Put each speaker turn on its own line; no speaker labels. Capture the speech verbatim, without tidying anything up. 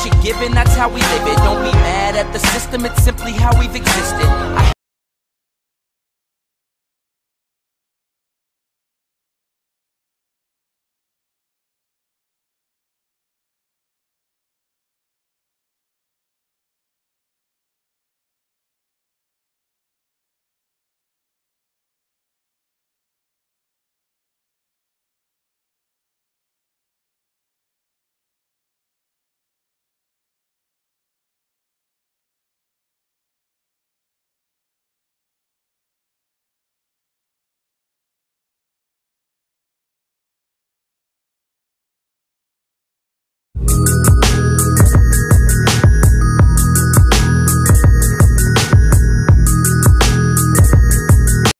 shit given, that's how we live it. Don't be mad at the system, it's simply how we've existed. I